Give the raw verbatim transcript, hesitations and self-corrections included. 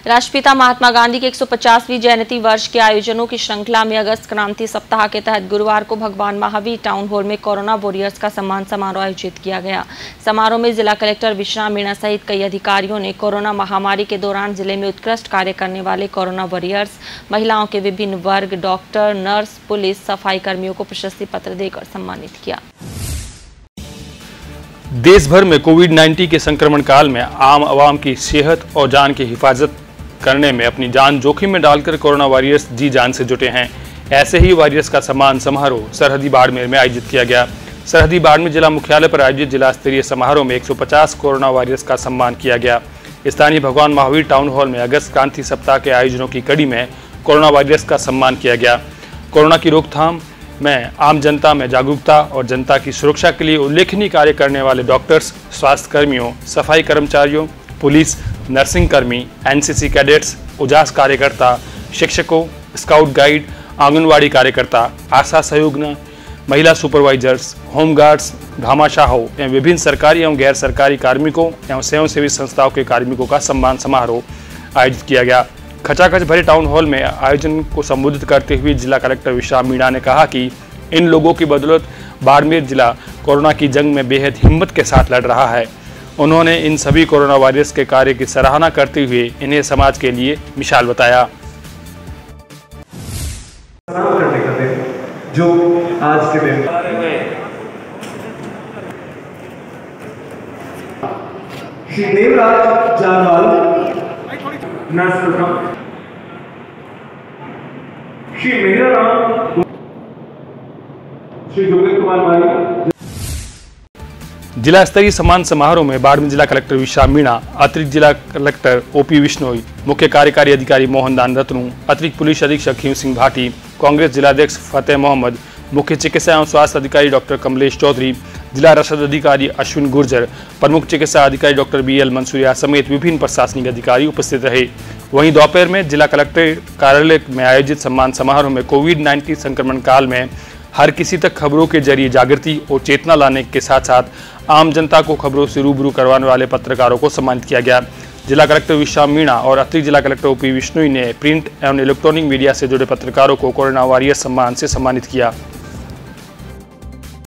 राष्ट्रपिता महात्मा गांधी की एक सौ पचासवीं जयंती वर्ष के आयोजनों की श्रृंखला में अगस्त क्रांति सप्ताह के तहत गुरुवार को भगवान महावीर टाउन हॉल में कोरोना वॉरियर्स का सम्मान समारोह आयोजित किया गया। समारोह में जिला कलेक्टर विश्राम मीणा सहित कई अधिकारियों ने कोरोना महामारी के दौरान जिले में उत्कृष्ट कार्य करने वाले कोरोना वॉरियर्स, महिलाओं के विभिन्न वर्ग, डॉक्टर, नर्स, पुलिस, सफाई कर्मियों को प्रशस्ति पत्र देकर सम्मानित किया। देश भर में कोविड उन्नीस के संक्रमण काल में आम आवाम की सेहत और जान की हिफाजत करने में अपनी जान जोखिम में डालकर कोरोना वॉरियर्स जी जान से जुटे हैं। ऐसे ही वॉरियर्स का सम्मान समारोह सरहदी बाड़मेर में आयोजित किया गया। सरहदी बाड़मेर जिला मुख्यालय पर आयोजित जिला स्तरीय समारोह में एक सौ पचास कोरोना वॉरियर्स का सम्मान किया गया। स्थानीय भगवान महावीर टाउन हॉल में अगस्त क्रांति सप्ताह के आयोजनों की कड़ी में कोरोना वॉरियर्स का सम्मान किया गया। कोरोना की रोकथाम में आम जनता में जागरूकता और जनता की सुरक्षा के लिए उल्लेखनीय कार्य करने वाले डॉक्टर्स, स्वास्थ्य कर्मियों, सफाई कर्मचारियों, पुलिस, नर्सिंग कर्मी, एनसीसी कैडेट्स, उजास कार्यकर्ता, शिक्षकों, स्काउट गाइड, आंगनवाड़ी कार्यकर्ता, आशा सहयोगना, महिला सुपरवाइजर्स, होमगार्ड्स, घामाशाहों एवं विभिन्न सरकारी एवं गैर सरकारी कार्मिकों एवं स्वयंसेवी संस्थाओं के कार्मिकों का सम्मान समारोह आयोजित किया गया। खचाखच भरे टाउन हॉल में आयोजन को संबोधित करते हुए जिला कलेक्टर विश्राम मीणा ने कहा कि इन लोगों की बदौलत बाड़मेर जिला कोरोना की जंग में बेहद हिम्मत के साथ लड़ रहा है। उन्होंने इन सभी कोरोना वॉरियर्स के कार्य की सराहना करते हुए इन्हें समाज के लिए मिसाल बताया। करने का दिन जो आज के दिन श्री देवराज जानवाल, नर्स प्रथम, श्री मेहरा राम, श्री योगेश कुमार माली। जिला स्तरीय सम्मान समारोह में बाड़मेर जिला कलेक्टर विश्राम मीणा, अतिरिक्त जिला कलेक्टर ओपी विश्नोई, मुख्य कार्यकारी अधिकारी मोहन दान रत्नू, अतिरिक्त पुलिस अधीक्षक खीम सिंह भाटी, कांग्रेस जिलाध्यक्ष फतेह मोहम्मद, मुख्य चिकित्सा एवं स्वास्थ्य अधिकारी डॉक्टर कमलेश चौधरी, जिला रसद अधिकारी अश्विन गुर्जर, प्रमुख चिकित्सा अधिकारी डॉक्टर बी एल मंसूरिया समेत विभिन्न प्रशासनिक अधिकारी उपस्थित रहे। वहीं दोपहर में जिला कलेक्टर कार्यालय में आयोजित सम्मान समारोह में कोविड उन्नीस संक्रमण काल में हर किसी तक खबरों के जरिए जागृति और चेतना लाने के साथ साथ आम जनता को खबरों से रूबरू करवाने वाले पत्रकारों को सम्मानित किया गया। जिला कलेक्टर विश्राम मीणा और अतिरिक्त जिला कलेक्टर ओपी विश्नोई ने प्रिंट एवं इलेक्ट्रॉनिक मीडिया से जुड़े पत्रकारों को कोरोना वॉरियर सम्मान से सम्मानित किया।